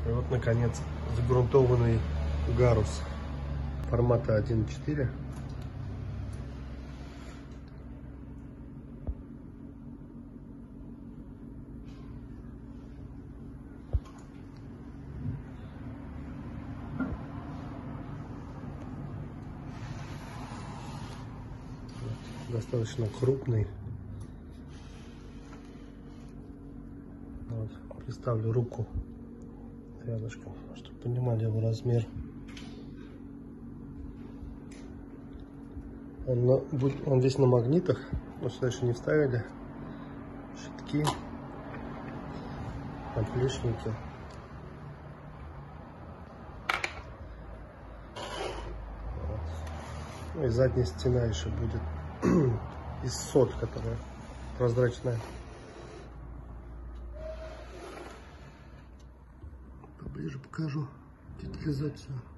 И вот, наконец, загрунтованный гарус формата 1.4. Достаточно крупный. Вот, представлю руку рядышком, чтобы понимали его размер. Он весь на магнитах, но сюда еще не вставили щитки, наплечники. Вот. Ну и задняя стена еще будет из сот, которая прозрачная. Поближе покажу детализацию.